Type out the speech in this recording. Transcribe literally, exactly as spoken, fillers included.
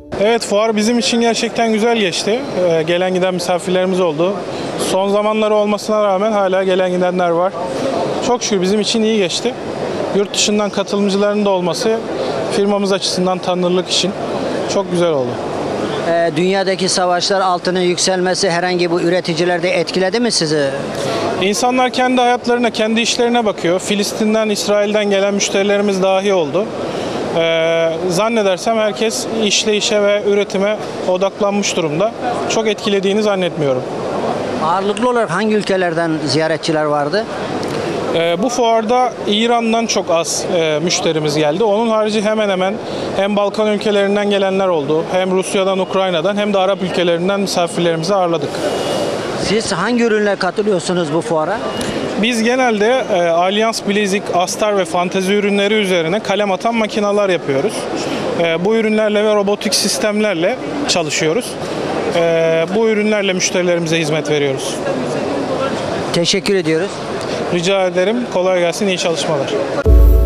Evet, fuar bizim için gerçekten güzel geçti. Ee, gelen giden misafirlerimiz oldu. Son zamanları olmasına rağmen hala gelen gidenler var. Çok şükür bizim için iyi geçti. Yurt dışından katılımcıların da olması firmamız açısından tanınırlık için çok güzel oldu. Ee, dünyadaki savaşlar, altının yükselmesi herhangi bu üreticilerde etkiledi mi sizi? İnsanlar kendi hayatlarına, kendi işlerine bakıyor. Filistin'den, İsrail'den gelen müşterilerimiz dahi oldu. Ee, zannedersem herkes işleyişe ve üretime odaklanmış durumda. Çok etkilediğini zannetmiyorum. Ağırlıklı olarak hangi ülkelerden ziyaretçiler vardı? Ee, bu fuarda İran'dan çok az e, müşterimiz geldi. Onun harici hemen hemen hem Balkan ülkelerinden gelenler oldu, hem Rusya'dan, Ukrayna'dan hem de Arap ülkelerinden misafirlerimizi ağırladık. Siz hangi ürünle katılıyorsunuz bu fuara? Biz genelde e, alyans, bilezik, astar ve fantezi ürünleri üzerine kalem atan makineler yapıyoruz. E, bu ürünlerle ve robotik sistemlerle çalışıyoruz. E, bu ürünlerle müşterilerimize hizmet veriyoruz. Teşekkür ediyoruz. Rica ederim. Kolay gelsin. İyi çalışmalar.